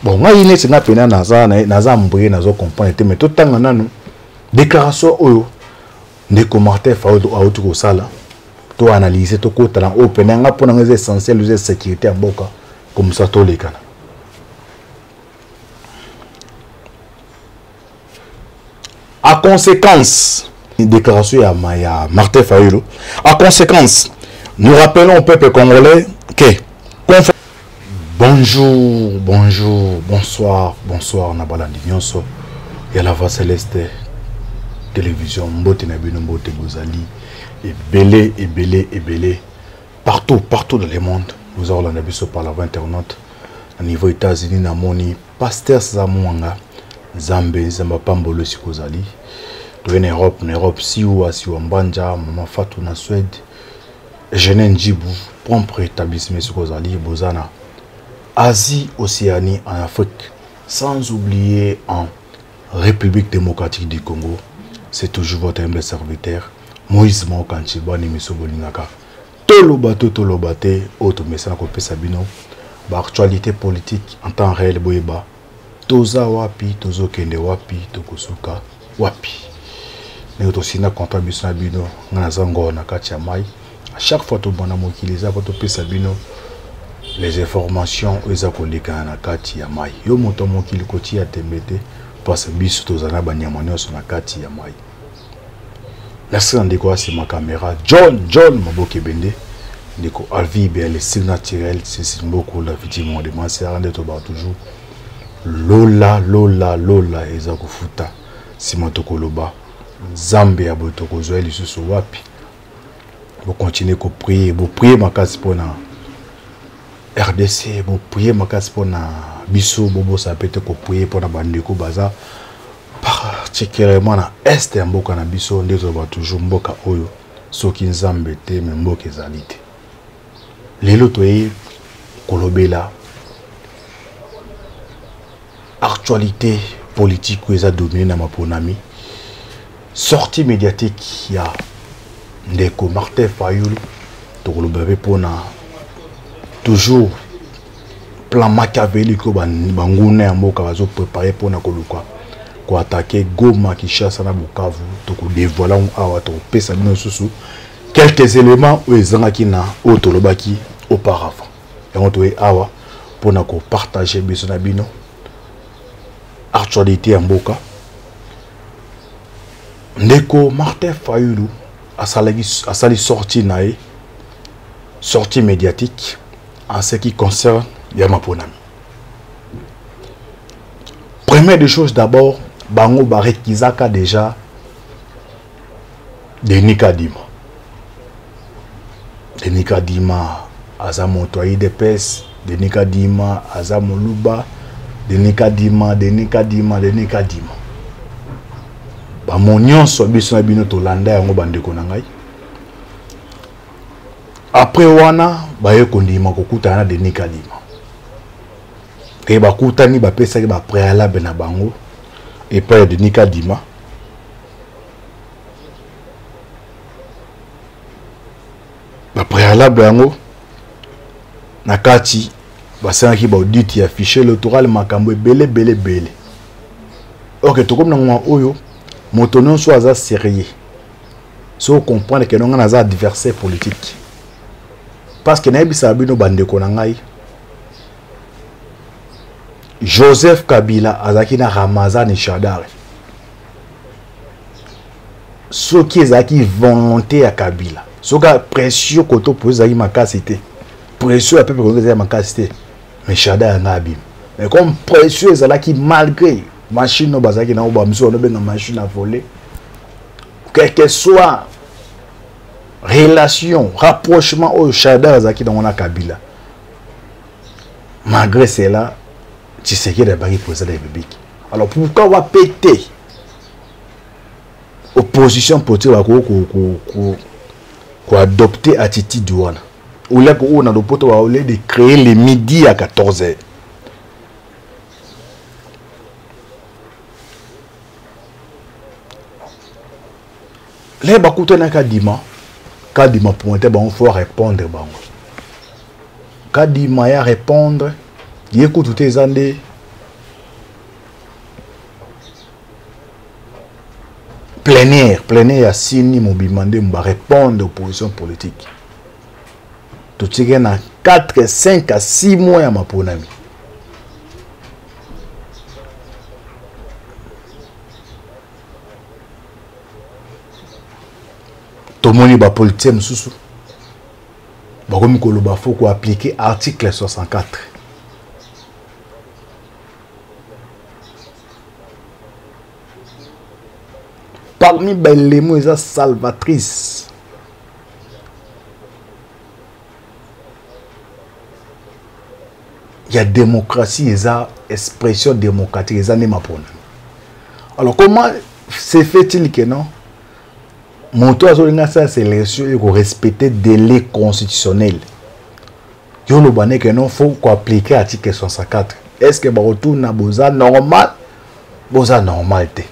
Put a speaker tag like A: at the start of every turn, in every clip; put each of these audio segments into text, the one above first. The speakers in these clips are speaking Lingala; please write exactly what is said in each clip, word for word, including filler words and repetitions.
A: Bon, moi, il est là, il naza naza mbouye nazo comprendre mais tout temps nanu déclaration oyo ndeko Martin Fayulu a auto ko sala to analyser to ko tala open nga pona nga essentiel les sécurité en boka comme ça to lekana. A conséquence une déclaration à Maya Martin Fayulu. A conséquence nous rappelons au peuple congolais que bonjour, bonjour, bonsoir, bonsoir, Nabalandi Nyonso. Il y a la voix céleste, télévision, Mbote Nabino, Mbote Bozali, et belé, et belé, et belé. Partout, partout dans le monde, nous avons l'anabiso par la voix internaute. Au niveau États-Unis, Namoni, Pasteur Zamouanga, Zambé, Zambapambolo, Sikozali. En Europe, en Europe, Siwa, Siwa Mbanja, Mama Fatou, na Suède, Jeune Djibou, propre établissement Sikozali, Bozana. Asie, Océanie, en Afrique, sans oublier en République démocratique du Congo, c'est toujours votre humble serviteur, Moïse Maokanchiba, Nimiso Bolingaka. Tolo bateau, tolo bate, autre message qu'on peut sabino, actualité politique en temps réel, boyeba, toza wapi, tozo kende wapi, tokosuka wapi. Mais aussi na contribution sabino, ngazango na kachamai. À chaque fois, tu bonnes mobiliser, tu peux sabino. Les informations aux akolika na kati ya mai yo moto mokili koti ya tembete parce biso tozana banyamanya sur na kati ya mai la scène de quoi c'est ma caméra John John Maboke Bende ndiko alvi bien le style naturel c'est beaucoup la victime de moi c'est rendre to ba toujours lola lola lola ezakufuta simotokoloba Zambie ya botoko zoeli susu wapi vous continuez ko prier vous prier makasi pona R D C, vous priez ma casse pour na biso bobo ça peut être que prier pour na bandeko baza particulièrement na est en boka na biso ndezo ba toujours mboka oyo soki nzambe te me mboka ezalite lelo toye kolobela actualité politique où ils a dominé na maponami sortie médiatique ya ndeko Martin Fayulu to kolobabe pona toujours plan machiavélique banguna ya mboka bazo préparer pour na koluka ko attaquer Goma Kinshasa na Bukavu to ko dévoiler awa to pesa bino susu quelques éléments où ezangaki na otolobaki auparavant et on toye awa pour na ko partager biso na bino actualité ya mboka ndeko Martin Fayulu asalaki asali sortie nae sortie médiatique en ce qui concerne Yamaponami. Première des choses d'abord, Bango Barek Kizaka déjà de Nikadima. De Nikadima, Azamontoyi de Pes, de Nikadima, Azamoluba, de Nikadima, de Nikadima, de Nikadima. Bamonion sobiso bino to landa yango bandeko nangai. Après wana baye kondima kokutana de Nikadima. Et bakutani ba pesa ba préalable na bango et pas de Nikadima. Ba préalable yango nakati basanki ba audit ya fichier électoral makambo belé belé belé. OK to comme na mwa oyo moto non so aza sérieux. So comprendre que non aza adversaire politique. Parce que naïbi sabino bande konangai Joseph Kabila azaki na Ramazani Shadari. Ce qui est aki volonté à Kabila. Ce qui est précieux koto pour zaki makasité. Précieux à peu près zaki makasité. Mais Shadari na abim. Mais comme précieux zaki malgré machine no bazaki na obamso no benga machine à voler. Quel que soit relation, rapprochement au Shadar Zaki dans la Kabila. Malgré cela, tu sais qu'il y a des barils pour ça des bébés. Alors pourquoi on va péter opposition pour dire qu'on adopter attitude douane. Ou là qu'on a le pote de créer les midi à quatorze heures. Les bakouté na kadima. Kadima pointé, il faut répondre. Kadima ya répondre, il écoute tes années, plénière plénière ya sini mobimande mba répondre aux positions politiques tout tike na quatre cinq à six mois ya maponami tomoni ba politicien mususu bakomi koloba faut ko appliquer article soixante-quatre. Parmi les mots salvatrice, il y a démocratie, il y a expression démocratique, il y a même pour nous. Alors comment se fait-il que non? Mon toit sur la sélection, il faut respecter des délais constitutionnels. Il faut appliquer l'article soixante-quatre. Est-ce que vous retourne à Boza normal? Boza normalité.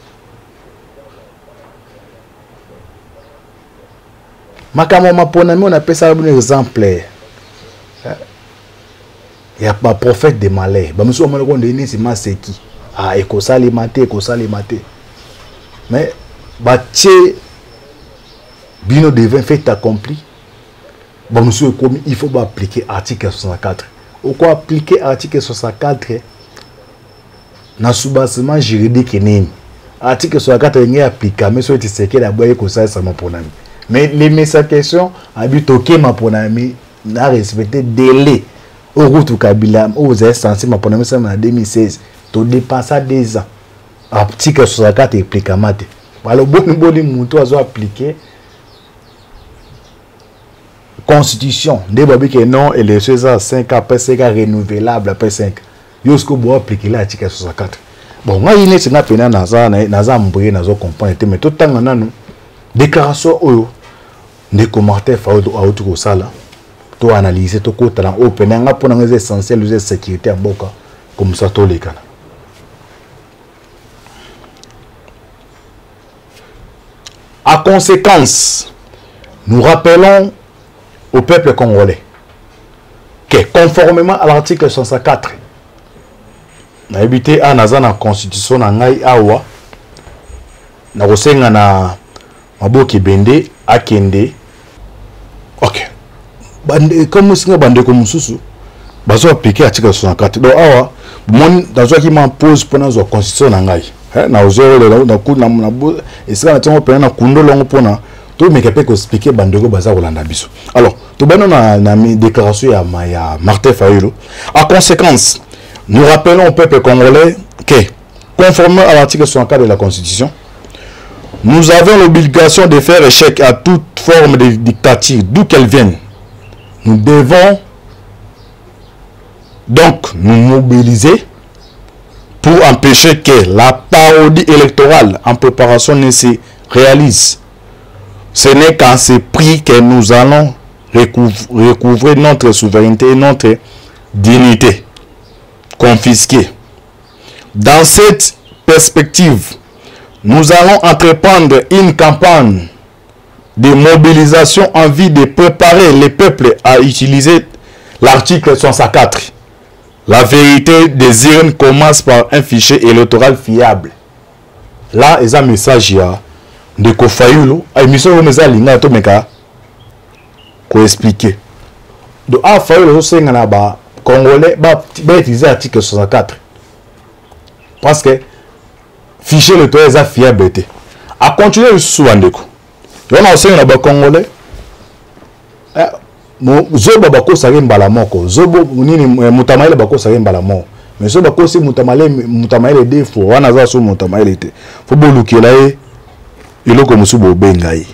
A: Makamo maponami on appelle ça un exemple. Il y a pas prophète de malheur. Ba muso mo ko ndeni sima seki. Ah ekosali maté, ekosali maté. Mais ba tché bino devint fait accompli. Ba muso ko il faut ba appliquer article soixante-quatre. Ou quoi appliquer article soixante-quatre na soubassement juridique nini. Article soixante-quatre n'est applicable mais soit c'est que la boye ko ça ça maponami. Mais les messages question habite OK ma ponami n'a respecté délai au route Kabila aux instances ma ponami ça en deux mille seize to dépasser deux ans article soixante-quatre explique mate alors bon bon muto azo appliquer constitution des babi que non et les choses cinq après cinq renouvelable après cinq jusqu'au bout appliquer l'article soixante-quatre bon moi il est c'est na pena na za na za mbouye na zo comprendre mais tout temps na nous déclaration oyo ne commentaire faudo a autour ça là to analyser to ko talent open nga pona ngeze essentiel de sécurité mboka comme ça to lekana à conséquence nous rappelons au peuple congolais que conformément à l'article soixante-quatre na habité à nazana constitution na ngai awa na kosenga na maboki bende akende. Ok. Bande comme singa bande comme mususu bazo appliquer article soixante-quatre. Donc awa mon dazo ki m'impose pour na constitution na ngai. Hein na ozero le na ku na na et ça na tongo pena kundo longo pona to me kepe ko expliquer bande ko baza kolanda biso. Alors to bano na na déclaration ya ya Martin Fayulu. À conséquence, nous rappelons au peuple congolais que conformément à l'article soixante-quatre de la Constitution, nous avons l'obligation de faire échec à toute forme de dictature, d'où qu'elle vienne. Nous devons donc nous mobiliser pour empêcher que la parodie électorale en préparation ne se réalise. Ce n'est qu'en ce prix que nous allons recouvrer, recouvrer notre souveraineté et notre dignité confisquée. Dans cette perspective, nous allons entreprendre une campagne de mobilisation en vue de préparer les peuples à utiliser l'article soixante-quatre. La vérité des urnes commence par un fichier électoral fiable. Là, il y a un message de Kofayulu. Il y a un message de expliquer. Donc, à Fayulu, c'est que les Congolais vont utiliser l'article soixante-quatre. Parce que fichier électoral est fiable. À continuer sous Andeko. On a aussi un Congolais. Zobo bako sare mbala moko. Zobo nini mutamaile bako sare mbala moko. Mais so bako si mutamaile mutamaile defo wana za so mutamaile te. Faut bolukela e iloko musubo benga yi.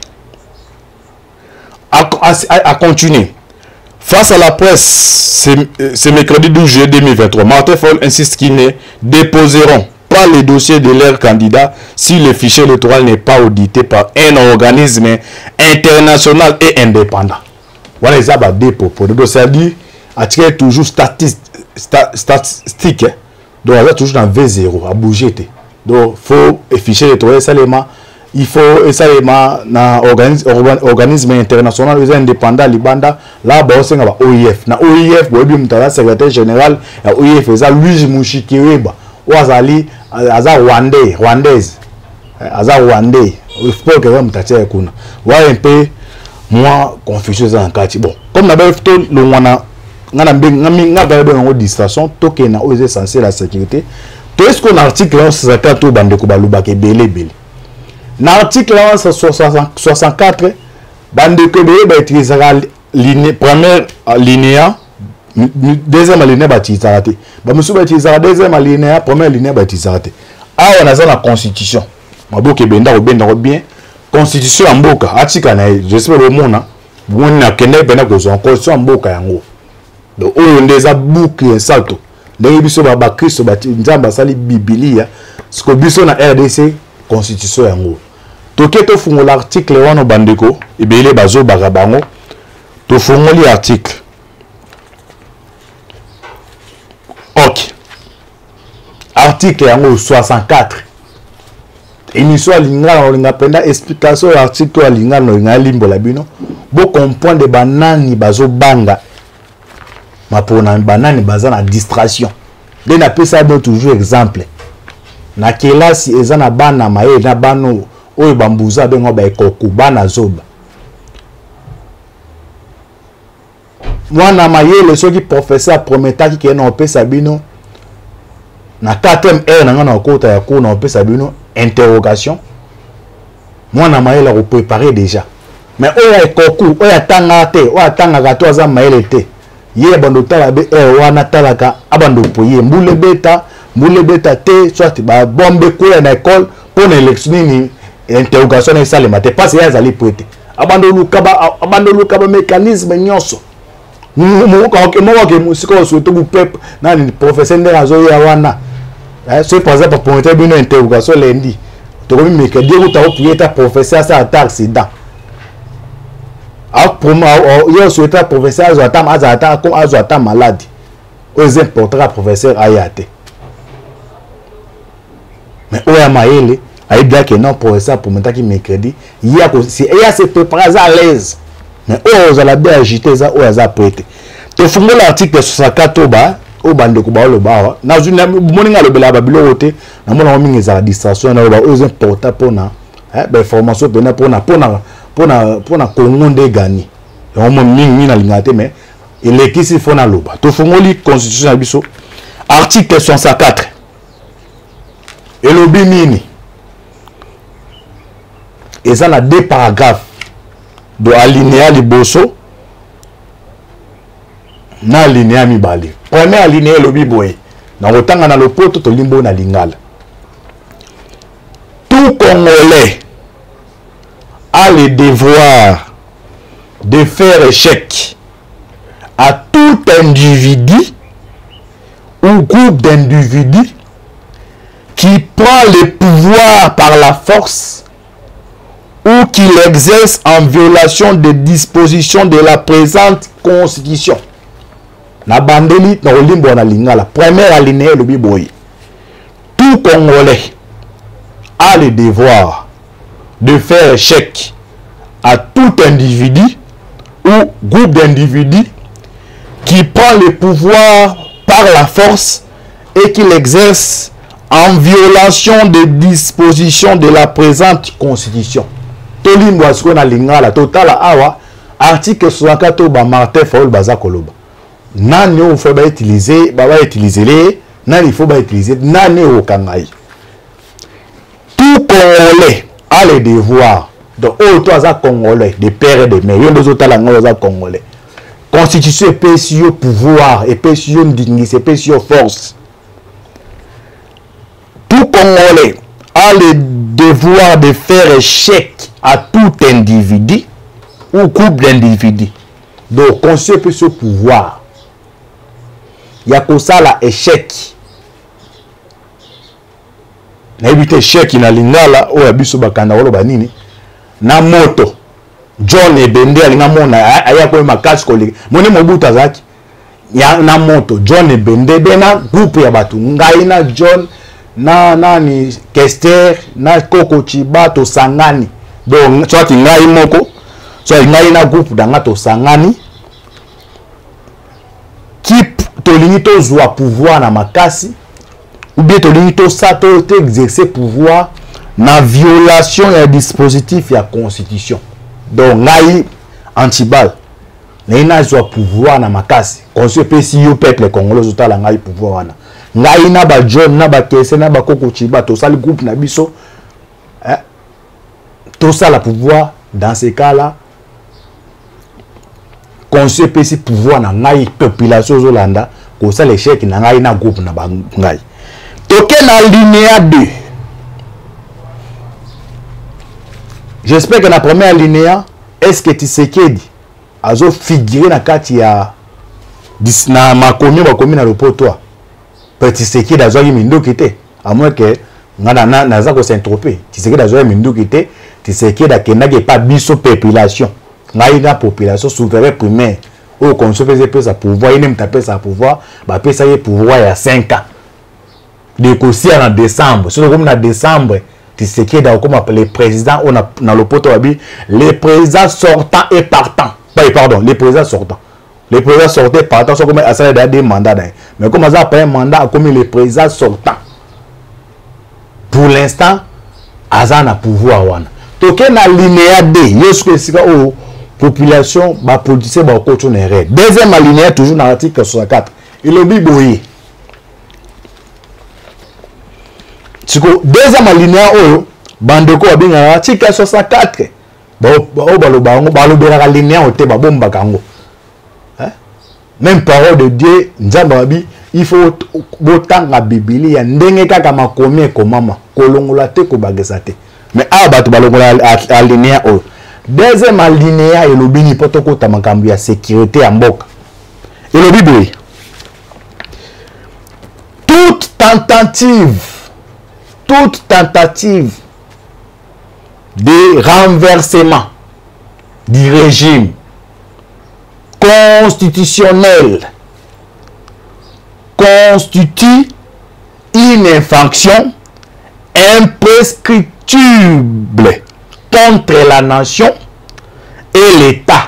A: À, à, à continuer. Face à la presse, ce mercredi douze juillet deux mille vingt-trois, Martin Fayulu insiste qu'ils ne déposeront pas les dossiers de leurs candidats si le fichier électoral n'est pas audité par un organisme international et indépendant. Voilà les abats dépôt pour le dossier dit attirer toujours statistique statistique donc on va toujours dans V zéro à bouger donc faut fichier électoral seulement il faut seulement na organisme organisme international les indépendants libanda là ba osenga ba O I F na O I F bobi mutala secrétaire général ya O I F za Louis Mushikireba wazali aza Rwandais rwandaise aza rwandais il faut que comme tatia kuna wa un peu moi confusion ça en kati bon comme na ba to le wana ngana mbeng ngami ngaba ba ngo distraction to ke na oser censé la sécurité to est-ce qu'on article on se zaka to bande ko baluba ke belé belé na article soixante-quatre bande ko belé ba utiliser ligne première linéa deuxième alinéa ba utiliser té ba musu ba utiliser deuxième alinéa première alinéa ba utiliser té ah on a ça la constitution maboke benda ko benda ko bien constitution ya mboka atika na j'espère le monde bon na kende bena ko zo constitution mboka yango donc oyo ndeza boucle salto ndenge biso ba ba Kristo ba nzamba sali biblia siko biso na R D C constitution yango toke to fungola article wana bandeko ebele bazo baka bango to fungoli article ok article yango soixante-quatre émission alinga na penda explication ya article alinga no nga limbo la bino bo comprendre banani bazo banga mapona banani baza na distraction de na pesa do toujours exemple na kelasi eza na bana maye na bano oyo bambuza bengo ba ekoku bana zoba mwana mayele soki professeur prometaki ke na pesa bino na quatrième heure na na kota ya ko na pesa bino interrogation mwana mayele ko préparer déjà mais oyo ekoku oyo tanga te oyo tanga ka to za mayele te ye bando tala be e wana talaka abando poye mbule beta mbule beta te soit ba bombe ko na école pour l'élection ni interrogation et ça le matin parce ya zali poete abando lukaba abando lukaba mécanisme nyonso mu ko ke mo ke musiko so to bu pep na ni professeur nderazo ya wana c'est par exemple pour être une interrogation lundi to komi me ke dire ta pour être professeur ça attaque accident a pour moi yo souhaite professeur azo atam azo atam comme azo atam malade aux important professeur ayate mais oya maele ayi bien que non professeur pour metaki mercredi il y a si il y a se préparer à l'aise mais oyo za la bien agiter ça oyo za prêter to fungola l'article soixante-quatre ba o bande ko ba lo ba na juna moninga lo bela ba bilo wote na mona mingi za distraction na ba oyo important pour na eh ben formation pour na pour na pour na pour na pour na Congo de gagner on mo mingi na lingate mais il est ici faut na loba to fungoli constitution na biso article soixante-quatre et lobi nini et ça na deux paragraphes de alinéa liboso na alinéa mibale premier alinéa lobi boye na otanga na lopoto to limbo na lingala tout Congolais a le devoir de faire échec à tout individu ou groupe d'individus qui prend le pouvoir par la force ou qui l'exerce en violation des dispositions de la présente constitution. Na bandeli na olimbo na lingala première alinéa le biboy. Tout Congolais a le devoir de faire échec à tout individu ou groupe d'individus qui prend le pouvoir par la force et qui l'exerce en violation des dispositions de la présente constitution. Tolimbo asko na lingala total awa article soixante-quatre ba Martin Fayol baza koloba. Nani on faut ba utiliser ba ba utiliser les nani il faut ba utiliser nani au kangai. Tout Congolais a le devoir de oh toi ça Congolais de père et de mère yo bezo tala ngolo za Congolais. Constitution P C O pouvoir et P C O dignité P C O force. Tout Congolais a le devoir de faire échec à tout individu ou groupe d'individus. Donc, conseil peut ce pouvoir. Il y a comme ça la échec. Na éviter échec na lingala o yabiso bakanda wolo banini na moto John Ebende alinga mona aya ko makasi ko moni mobuta zaki ya na moto John Ebende bena groupe ya batu ngai na John na nani Kester na Koko Chiba to sangani donc soit ngai moko soit ngai na groupe danga to sangani qui to lingi to zwa pouvoir na makasi ou bien to lingi to sa to exercer pouvoir na violation ya dispositif ya constitution. Donc ngai Antibal na zo pouvoir na makasi conseil P C O peuple congolais otala ngai pouvoir wana ngai na ba John na ba Kese na ba Koko Chiba to sali groupe na biso eh tout ça la pouvoir dans ces cas là conseil P C pouvoir na ngai population zolanda ko ça l'échec na ngai na groupe na ba ngai toke na linéa deux. J'espère que la première linéa est-ce que Tshisekedi azo figurer na kati ya na makomi bakomi na lopoto pe Tshisekedi azo yi minduki te à moins que ngana na naza ko s'introper Tshisekedi azo yi minduki te Tshisekedi akenda ke pas biso population ngai na population souverain primaire au conseil faisait sa pouvoir il même taper sa pouvoir ba pesa ye pouvoir ya cinq ans de kosia en décembre sur comme na décembre Tshisekedi a comme le président on a dans le poto abi les présidents sortants et partants pardon les présidents sortants les présidents sortants et partants sont comme à ça des mandats mais comme ça après un mandat comme les présidents sortants pour l'instant azana pouvoir wana toke na linéa D yosko sika o population ba politicien ba ko tourner deuxième alinéa toujours dans l'article soixante-quatre il obi boye Tiko deuxième alinéa oyo bandeko abinga article soixante-quatre ba ba ba lo ba ngo ba lo bera alinéa ote ba bomba kango hein même parole de Dieu nzamba abi il faut botanga biblia ndenge kaka makomi ekomama kolongola te ko bagesa te mais a bato balongola alinéa oyo deuxième alinéa elobi ni potoko ta makambo ya sécurité ya mboka elobi boye toute tentative toute tentative de renversement du régime constitutionnel constitue une infraction imprescriptible contre la nation et l'État.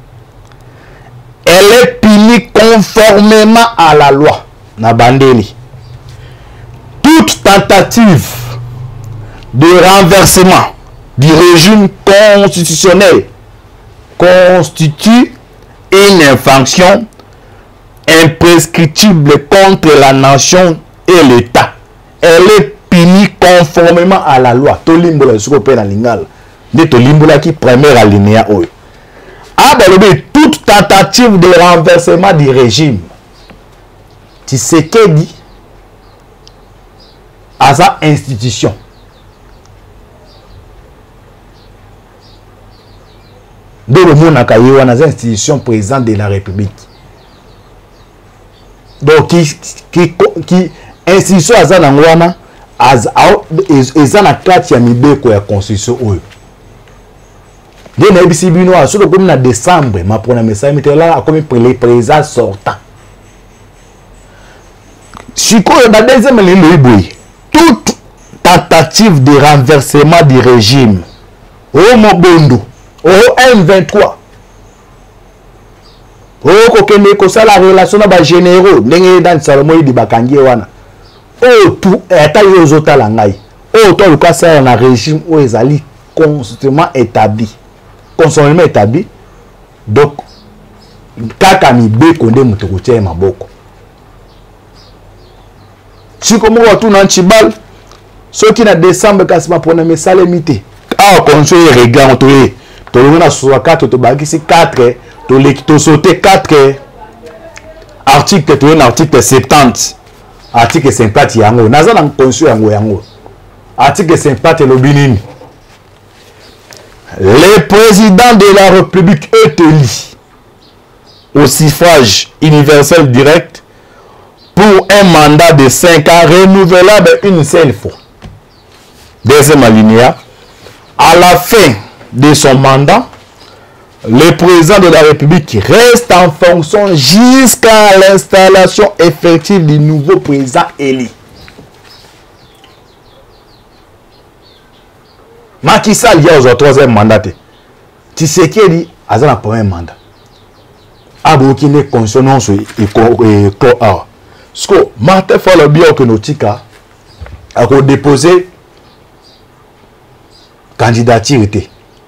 A: Elle est punie conformément à la loi. Nabandeli. Toute tentative de renversement du régime constitutionnel constitue une infraction imprescriptible contre la nation et l'État. Elle est punie conformément à la loi. Tolimbola sukope na lingala. De tolimbola qui première alinéa oyo. Abalobe toute tentative de renversement du régime. Tshisekedi à sa institution. De le monde a caillé dans les institutions président de la République. Donc qui qui qui institution à Zanangwana as as na kati ya mibeko ya constitution oyo. De na bisi bino a solo comme na décembre ma pona message mitela comme le président sortant. Siko na deuxième ligne boy. Toute tentative de renversement du régime au Mobondo au M vingt-trois au kokende ko sala relation na ba généraux ndenge dans Salomo di bakangi wana o tout eta yozota la ngai o to luka sala na régime o ezali constitutionnellement établi constitutionnellement établi donc kaka mi be konde mutu kotia maboko si comme on tout dans Chibal ce qui na décembre kasima pona mesale mité ah conseil regard to to na soixante-quatre to bakisi quatre to to sauter quatre article to na article soixante article cinquante yango naza na conseil yango yango article cinquante lobinini le président de la République est élu au suffrage universel direct pour un mandat de cinq ans renouvelable une seule fois. Deuxième alinéa. À la fin de son mandat, le président de la République reste en fonction jusqu'à l'installation effective du nouveau président élu. Macky Sall y a au troisième mandat. Tshisekedi a un premier mandat. Abokine consonance et co Ce que Martin Folobi Okonotika a déposé candidature était.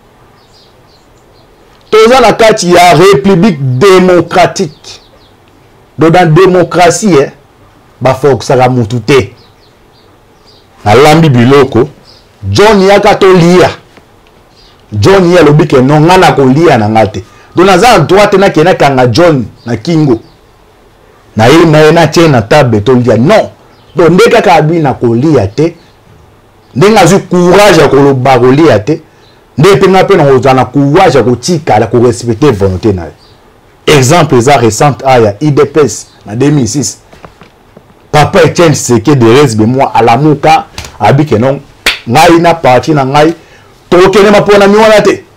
A: Tous en la il y a république démocratique. Donc dans la démocratie, il faut que ça soit moutouté. Dans l'ambi biloko, John Yakato lia. John ya lobi ke non ngana ko lia na ngate. Donc dans la droite na kena kanga John na Kingo. Na yeli na na tie na table to lia non. Donc ndeka ka abi na ko lia te. Ndenga zu courage ya ko lo ba ko lia te. Ndeka na pe na ozana courage ya ko tika la ko respecter volonté na. Exemple ça récente aya I D P S en deux mille six. Papa Etienne Tshisekedi de reste moi à la muka abi ke non ngai na parti na ngai to kene ma pona mi wana te.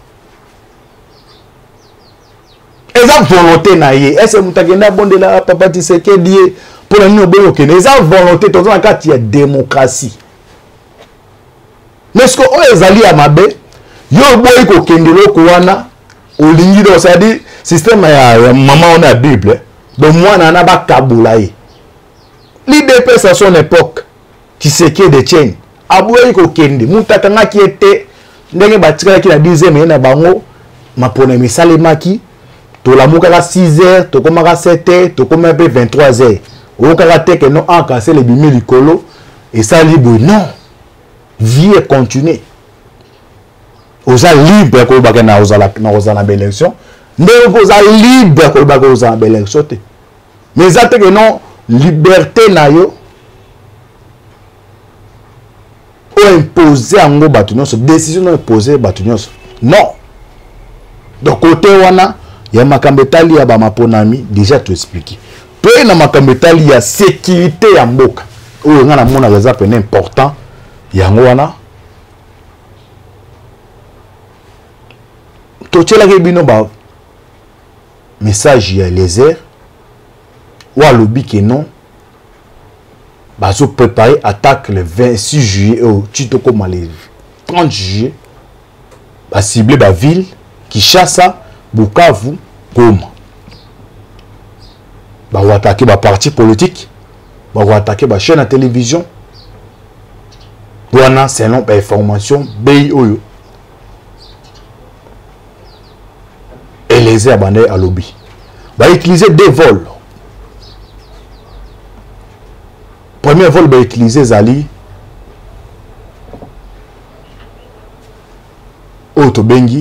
A: Eza volonté na ye est-ce mutakenda bondela Papa Tshisekedi pour la nyobo yo kene eza volonté to na kati ya démocratie. Mais ce que o ezali ya mabe yo boy ko kendelo ko wana olingi do ça dit système ya maman on a Bible donc moi nana ba kabula ye l'I D P S à son époque qui se qui de chaîne aboué ko kende mutakanga qui était ndenge batika ki na dixième na bango mapona misalema ki to la muka six heures to koma sept heures to koma vingt-trois heures o kaka te que non en casser les bimi likolo et ça libre non vie est continuer oza libre ko baka na oza la na oza na élection mais oza libre ko baka oza na élection te mais ça que non liberté na yo o imposer ango batu nyonso décision no imposer batu nyonso non donc côté wana ya makambo etali ya ba maponami déjà tu expliquer pe na makambo etali ya sécurité ya mboka oyo nga na mona les appels important yango wana to tshela ke bino ba message ya les airs ou à l'obi que non bah se préparer attaque le vingt-six juillet au Tito comme le trente juillet bah cibler bah ville Kinshasa Bukavu Goma bah ou attaquer bah parti politique bah ou attaquer bah chaîne à télévision voilà selon bah information B oyo et les abandonnés à lobby bah utiliser des vols. Premier vol va utiliser Zali Otobengi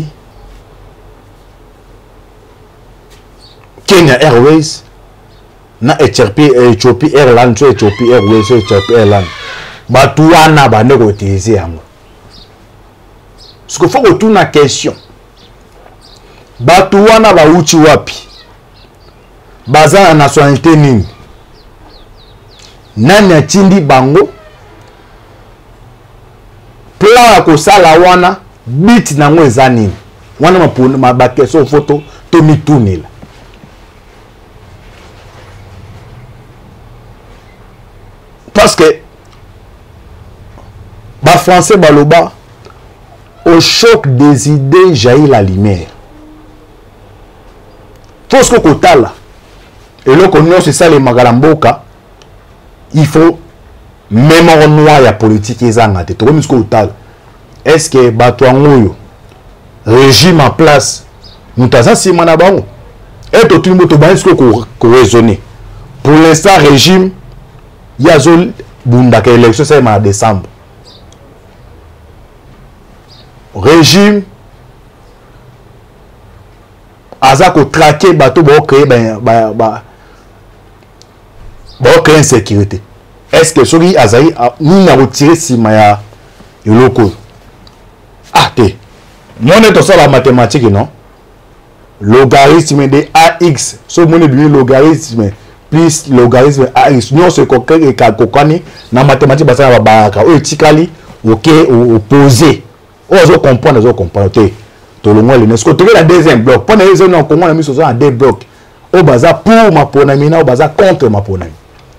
A: Kenya Airways na Ethiopie Ethiopie Airlines so Ethiopie Airways so Ethiopie Airlines batuana bande ko utiliser yango ce qu'il faut que tu na question batuana ba uchi wapi baza na nationalité nini nani atindi bango plan ko sala wana bit nango eza nini wana mapona mabakeso photo to mitunela parce que ba français baloba au choc des idées jaillit la lumière faut ce que kotala et le connaît c'est ça les magalamboka il faut même en noir ya politique ezanga te to comme ce total est-ce que batwangoyo régime en place mutaza sima na bango et to tout moto ba est-ce que ko raisonner pour l'instant régime yazol bunda ka élection c'est en décembre régime azako traquer bateau ba créer ba ba ba créer insécurité. Est-ce que celui Azaï nous n'a retiré si maya locaux? Ah te. Mon est aussi la mathématique non? Logarithme de ax. Ce mon est bien logarithme plus logarithme ax. Nous se coquer et kakokani na mathématique basa ba baraka. O etikali OK opposé. O zo comprendre zo comprendre te. To le moins le n'est-ce que tu la deuxième bloc. Pendant les zones en comment on a mis sur ça en deux blocs. Au baza pour ma ponamina au baza contre ma ponamina.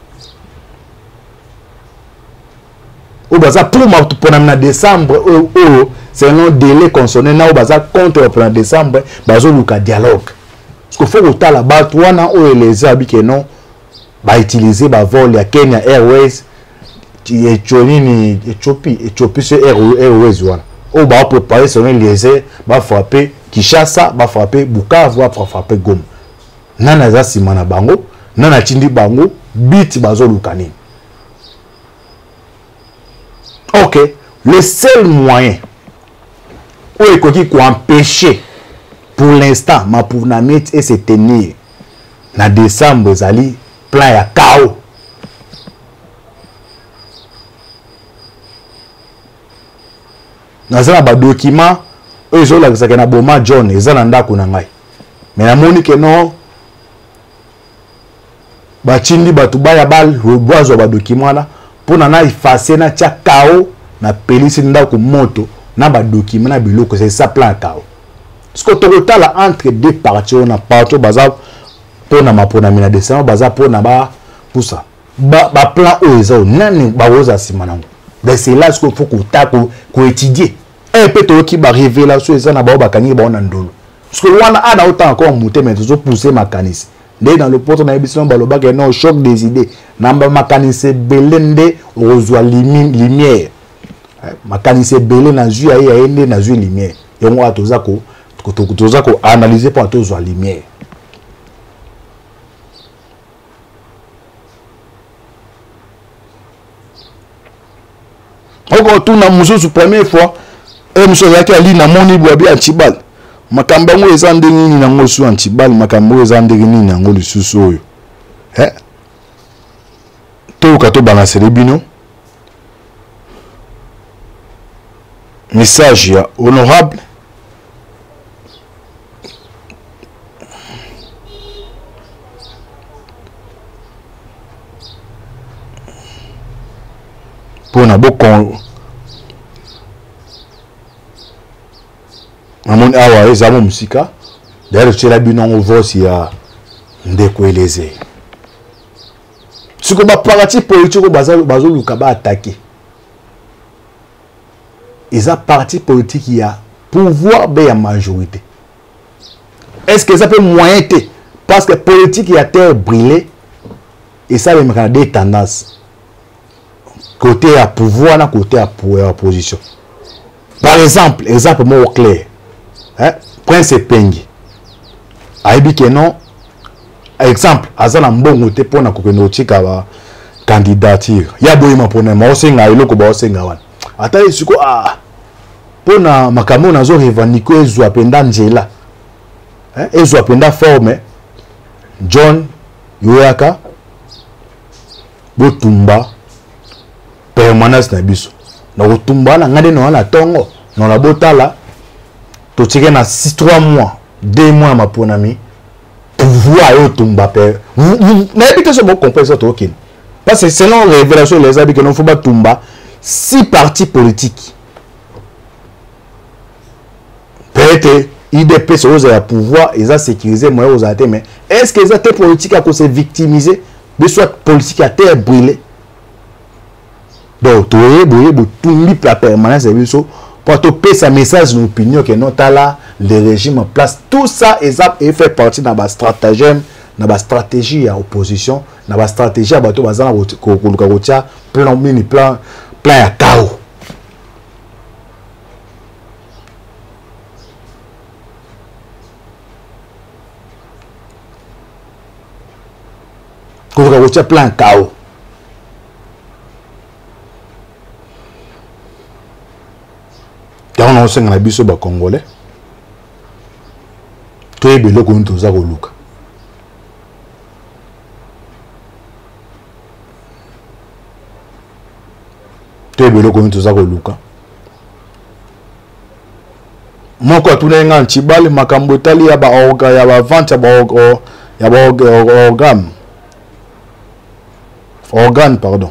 A: Au baza pour ma ponamina décembre oh, oh, c'est un délai consoné na au baza contre le décembre bazo luka dialogue. Ce qu'il faut que tu la bas wana o les habits non ba utiliser ba vol ya Kenya Airways qui est Chonini Ethiopie Ethiopie c'est Airways voilà. on va préparer selon les airs, va frapper Kinshasa, va frapper Bukavu, va frapper Goma. Nana za simana bango, nana chindi bango, bit bazo lukani. Ok, le seul moyen où il faut empêcher pour l'instant ma pour na mettre et se tenir na décembre zali plan ya chaos. Nazana ba document eux zo la na boma John ezana ndako na ngai. Mais na moni que non ba chindi batu baya bal boazo ba document na pour na effacer na tia chaos na pelisi ndako moto na ba document na biloko c'est ça plan chaos. Ce que tu as entre deux parties on a partout baza pour na mapona mina décembre baza pour na ba pour ça ba ba plan ozo nani ba oza simanango. C'est là ce qu'il faut qu'on tape qu'on étudie. Un peu de qui va arriver là sur ça na ba ba kangi ba on ndolo. Parce que wana ana autant encore monter mais toujours pousser ma canis. Dès dans le porte na émission ba loba que non choc des idées. Namba ma canis belende ozwa lumière. Ma canis belé na zu ya ende na zu lumière. Et on a toza ko toza ko analyser pour ozwa lumière. Encore tout na muso sur première fois et monsieur yaki ali na moni boabi antibal makamba ngo ezande nini na ngo su antibal makamba ezande nini na ngo lisusu oyo eh to ka to balancer bino message ya honorable pour na bokon amon awa ezamo musika d'ailleurs c'est la bino on voit si ya ndeko eleze siko ba parti politique baza bazo luka ba attaquer eza parti politique ya pouvoir be ya majorité est-ce que ça peut moyen te parce que politique ya terre brûlée et ça même quand des tendances côté à pouvoir na côté à pouvoir opposition. Par exemple, exemple moi au clair. Hein, Prince Pengi. Aibi que non. Exemple, azala mbongo te pona ko kenotika ba candidature. Ya boyima pona ma osenga iloko ba osenga wana. Ata isiko ah pona makamo nazo revendiquer ezo apenda njela. Hein, ezo apenda forme John Yoyaka Botumba permanence na biso na kotumba na ngade na tongo na la botala to tike na six trois mois deux mois ma ponami pouvoir yo tumba per na ebite so mo comprendre to okine parce que selon révélation les habits que non faut pas tumba six partis politiques peut-être I D P so za pouvoir ils a sécuriser moi aux até mais est-ce que les até politiques à cause victimiser de soit politique à terre brûlée. Donc, tu es la permanence de l'U S O pour te payer sa message d'opinion que non, là, le régime en place. Tout ça est fait partie de la stratégie, de la stratégie à opposition, de la stratégie à bateau, plan mini plan, plan à chaos. Plan à chaos. On sait que les biso ba congolais to ebe loko nto za ko luka to ebe loko nto za ko luka moko tuna nga ntibali makambo tali ya ba orga ya ba vente ya ba ya ba organe organe pardon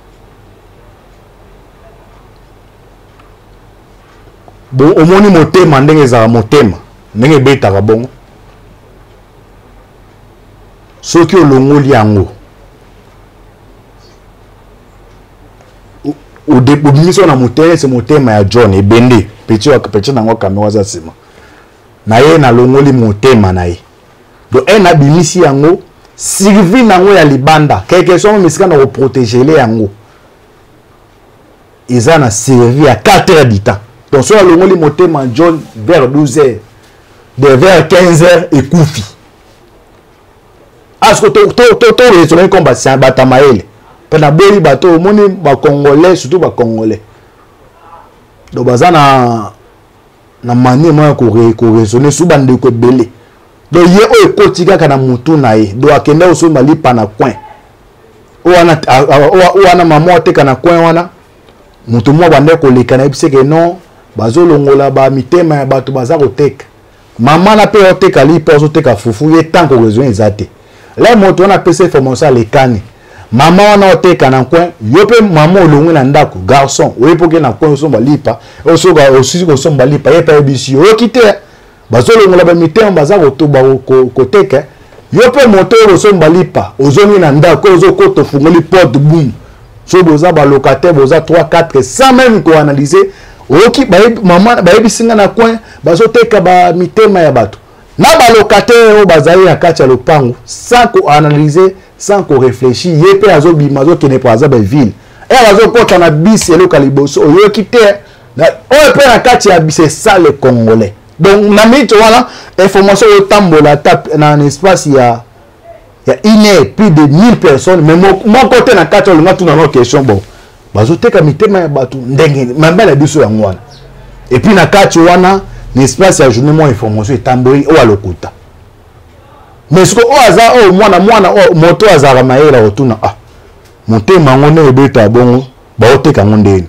A: bon au moni motema ndenge za motema ndenge betaka bongo soki olongoli yango au début mission na motema c'est motema ya John ebende petit wa petit nango kamera za sima na ye na longoli motema na ye donc un abimisi yango survie nango ya libanda quelque chose misika na ko protéger le yango eza na servi à quatre heures du temps donc soit le ngoli motema John vers douze heures de vers quinze heures et koufi asko to to to to raisonner comme ça batamaele pendant boli bato moni ba congolais surtout ba congolais donc bazana na manie moi ko ko raisonner sous bande ko belé donc ye o kotika kana mutu na ye do akenda oso malipa na coin o wana o wana mama te kana coin wana mutu mo bande ko lekana ebise ke non bazo longola ba mitema ya bato baza koteka mama na pe oteka li po zo teka fufu ye tant ko raisonner ezate là moto wana pese formation lekani mama wana oteka na coin yo pe mama olongo na ndako garçon o epoke na coin so balipa o so ga aussi ko so balipa ye pa ebisi o kite bazolo ngola ba mitema baza ko toba ko teka yo pe moto o so balipa ozoni na ndako ozo ko to fungoli porte boum so boza ba locataire boza trois quatre sans même ko analyser o ki ba mama ba ebisinga na coin bazo teka ba mitema ya bato na ba locataire o bazali na kati ya lopango sans ko analyser sans qu'on réfléchisse yé pe azo bimazo kene par exemple ville et azo kota na bis elo kaliboso oyo kite na o pe na kati ya bis c'est ça les congolais donc na mito wala information au tambola tap na un espace il y a il y a une heure plus de mille personnes mais mon mon côté na kati on a tout dans nos questions bon bazo teka mitema ya batu ndenge mambala biso ya ngwana et puis na kati wana na espace ya journée mo information etamboli o alokota mais ce que o aza o mwana mwana o moto azara maela otuna ah motema ngone ebeta bongo ba oteka ngondeni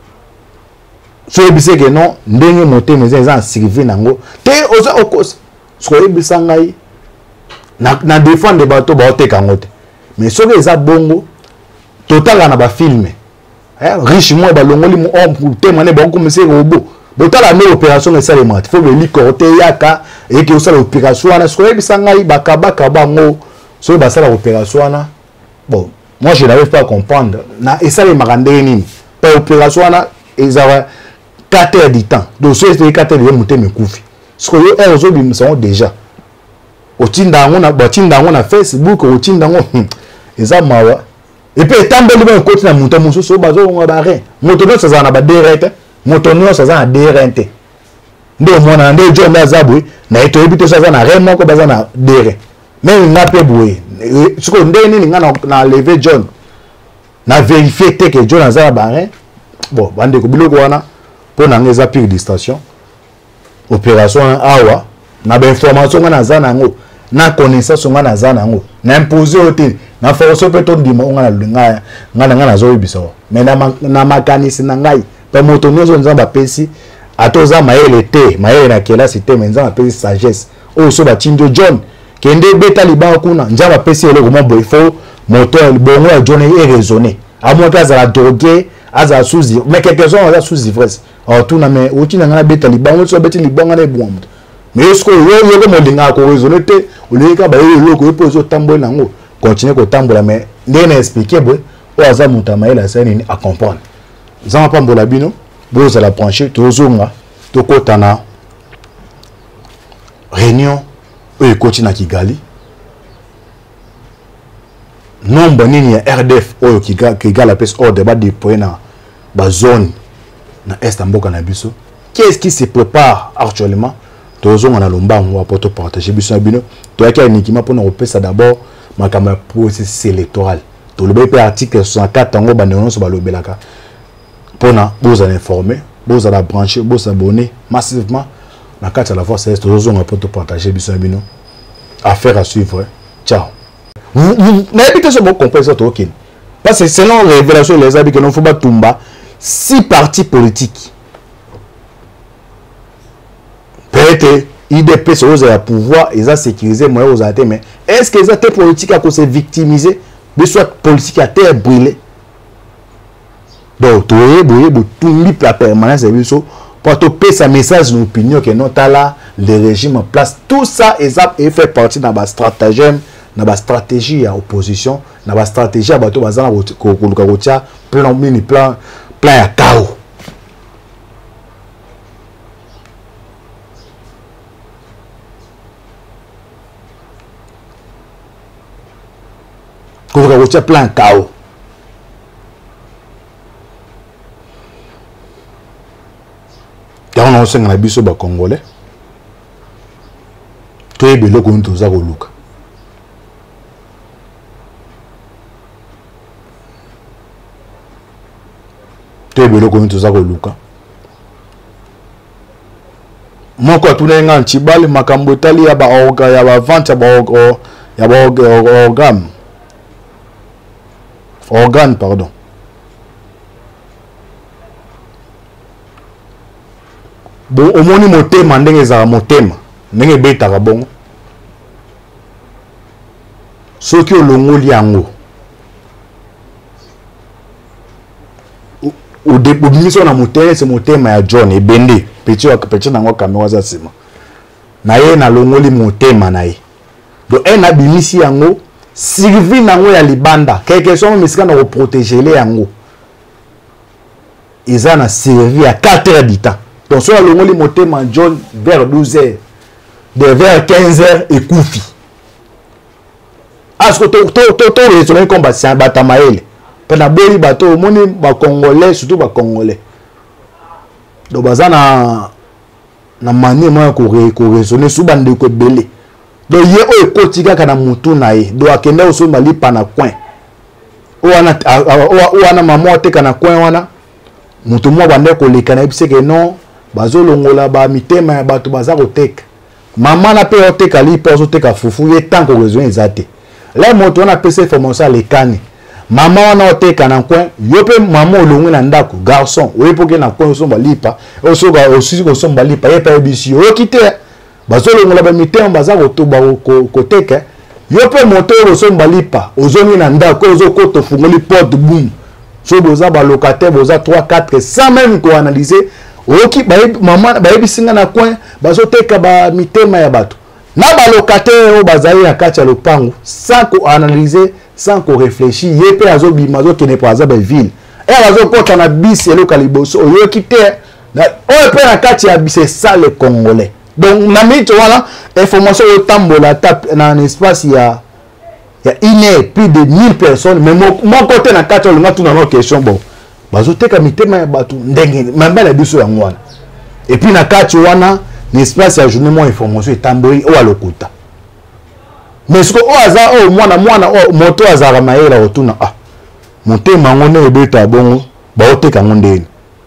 A: so ebise ke non ndenge motema eza sirvi nango te oza okos so ebisa ngai na na défendre bato ba oteka ngote mais so ke eza bongo total na ba film eh riche mo ba longoli mo o tema ne bongo monsieur robo botala ne opération et ça les mat faut le licorté yaka et que ça l'opération na so ebisa ngai bakabaka bango so ba ça l'opération na bon moi je n'arrive pas à comprendre na et ça les marandeni pas opération na ezara quatre heures du temps donc so c'est quatre heures de monter me koufi ce que yo elles ont sont déjà au tinda ngona ba tinda ngona Facebook au tinda ngo eza mawa et puis tamboli ba côté na monta muso so bazo ngaba rien moto no ça na ba direct moto no ça na direct ndo mona ndo jo na zabwe na eto ebito ça na rien moko baza na direct mais na pe boué ce que ndeni ngana na lever John na vérifier que John azala ba rien bon bande ko biloko wana pour na ngeza pire de station opération awa na ba information ngana za nango na connaissance ngana za nango na imposer hotel na force peut-on ndima ngana ngana ngana ngana zo biso mais na na makanisi na ngai pa moto nyozo nzamba pesi atoza maele te maele na kela site menza pesi sagesse o so ba chindo John kende beta liba kuna nzamba pesi ele comment bo il faut moto bongo ya John est raisonné à moins que ça drogué aza sous mais quelques-uns aza sous ivresse alors tout na mais oti na ngana beta liba on so beta liba ngana bon mais est-ce que yo yo mo linga ko raisonner te o le ka ba yo ko po so tambo nango continuer ko tambola mais ndena expliquer bo o aza muta maele ça ni à comprendre zama pambola bino boza la brancher tozonga tokota na réunion oyo ekoti na Kigali nombre nini ya R D F oyo Kigali apesi ordre ba déployer na ba zone na est mboka na biso qu'est-ce qui se prépare actuellement tozonga na lombango wa poto partager biso na bino toyaki unikima pona kopesa d'abord makama processus électoral to le B article soixante-quatre ngo bandenon so balobelaka pona boza informer boza la brancher boza abonner massivement na carte à la voix c'est tozonga poto partager biso na bino affaire à suivre ciao n'avez pas ce mot compris ça tokin parce que selon révélation les habits que non faut pas tumba six partis politiques peut-être I D P c'est au pouvoir ils ont sécurisé moi aux athées mais est-ce que les athées politiques à cause victimiser mais soit politique à terre brûlée donc toye boye bo tumbi la permanence et biso pour te payer sa message d'opinion que non là le régime en place tout ça et fait partie de la stratégie na ba stratégie ya opposition na ba stratégie ya bato bazana ko luka kotia plan mini plan plan ya chaos ko luka kotia plan chaos non non senga na biso ba congolais to e beloko nto za koluka to e beloko nto za koluka moko atuna nga ntibale makambo tali ya ba orga ya ba vente ya ba ya ba organe organe pardon bon omoni motema ndenge za motema ndenge betaka bongo soki olongoli yango au début mission na motema c'est motema ya John ebende petit wa petit nango kamera za sima na ye na longoli motema na ye donc un abimisi yango Sylvie nango ya libanda quelque chose misika na protéger le yango ils na servi à quatre heures du temps donc soit longoli motema John vers douze heures de vers quinze heures et koufi asko to to to to retourner comme ba batamaele pena boli bato moni ba congolais surtout ba congolais donc bazana na manie moi ko ko raisonner sous bande ko belé donc ye o ekotika kana mutu na ye do akenda oso malipa na coin o wana o wana mama te kana coin wana mutu mo bande ko lekana ebise ke non bazolongola ba mitema ya bato baza ko teka mama na pe o teka li po so teka fufu ye tant ko raisonner ezate là moto na pese formation lekani mama wana o teka na coin yo pe mama olongo na ndako garçon o epoke na coin so malipa o so ga o sisi ko so malipa ye pa ebisi o kite bazolongola ba mitema baza ko to ba ko teka yo pe moto o so malipa ozongi na ndako ozo ko to fungoli porte boum so boza ba locataire boza trois quatre sans même ko analyser oki ba mama ba ebisinga na coin bazo teka ba mitema ya bato na ba locataire o bazali na kati ya lopango sans ko analyser sans ko réfléchir ye pe azo bima zo kene pa za ba ville e azo kota na bis elo kaliboso oyo kite na o pe na kati ya bis ça les congolais donc na mito wala information o tambola tap na espace ya ya une heure plus de mille personnes mais mon côté na kati on a tout na question bon bazo teka mitema ya batu ndenge mamba na biso ya ngwana et puis na kati wana l'espace ya journée moi information etamboli o alokuta mais ce que o aza o mwana mwana o moto azara maela otuna ah motema ngone ebeta bongo ba oteka ngondeni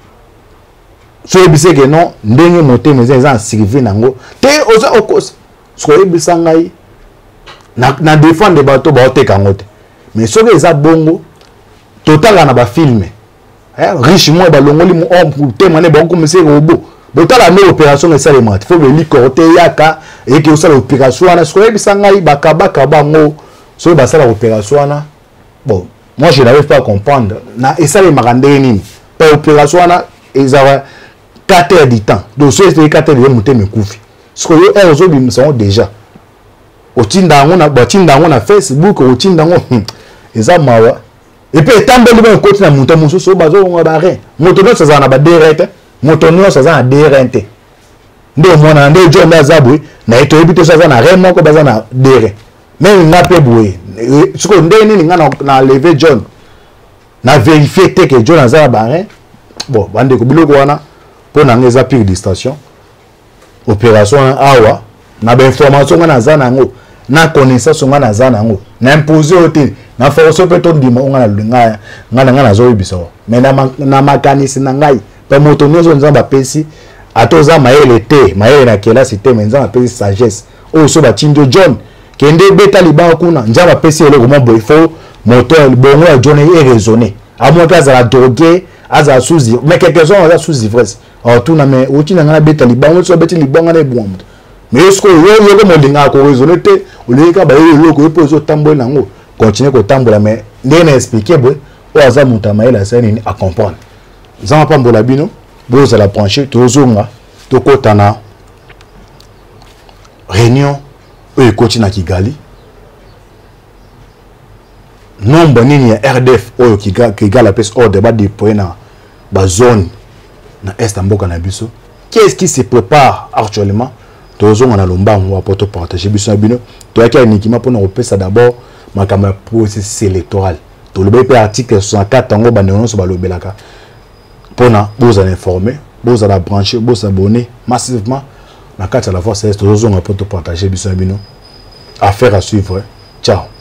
A: so ebise ke non ndenge motema eza Sylvie nango te oza okos so ebisa ngai na na défendre bato ba oteka ngote mais so eza bongo total na ba filmer eh riche moi ba longoli mo o tema ne ba ko monsieur robo botala me opération na salema il faut le licorte yaka et que ça l'opération na so ebisa ngai bakabaka bango so ba sala opération na bon moi je n'arrive pas à comprendre na et ça les marandé nini pas opération na ezara quatre heures du temps donc so c'est quatre heures de monter me koufi ce que yo ezo bimso déjà otinda ngona botinda ngona Facebook otinda ngo eza mawa et puis tambeli ba côté na monta muso so bazo ngaba rien moto no ça na ba direct moto no ça na direct ndo mona ndo jo na zabwe na eto ebito ça na rien moko baza na dere mais na pe boué ce que ndeni nga na lever John na vérifier que John azaba ba rien bon bande ko biloko wana pour na ngeza pire de station opération awa na ba information nga na zana ngo na connaissance nga na zana ngo na imposer hotel na force peut on dima nga na nga nga nga na zo biso mais na na makanisi na ngai pa moto nyozo nzamba pesi atoza maele te maele na kela cité menza pesi sagesse o so ba tindo John kende beta liba kuna nzamba pesi ele ko mo faut moto bongo ya John est raisonné à moins que ça drogué aza sous mais quelque chose aza sous ivresse oh tout na mais oti na ngana beta liba on so beta liba ngana bon mais est-ce que yo yo ko molinga ko raisonner te oleka ba yo ko epozo tambo nango continuer ko tambola mais ndena expliquer boy o aza mutama ela sani à comprendre zama pa mbola bino bo za la brancher tozonga to kotana réunion o ekoti na Kigali nombre nini ya R D F o Kigali pèse hors débat déployé na ba zone na est mboka na biso qu'est-ce qui se prépare actuellement tozonga na lomba on va porter partager biso na bino to yaka uniquement pour nous repesa d'abord makama processus électoral to le B P article soixante-quatre tango ba non so ba lobelaka pona vous en informer vous allez brancher, vous abonner massivement. La carte à la voix céleste, vous allez partager, affaire à suivre. Ciao.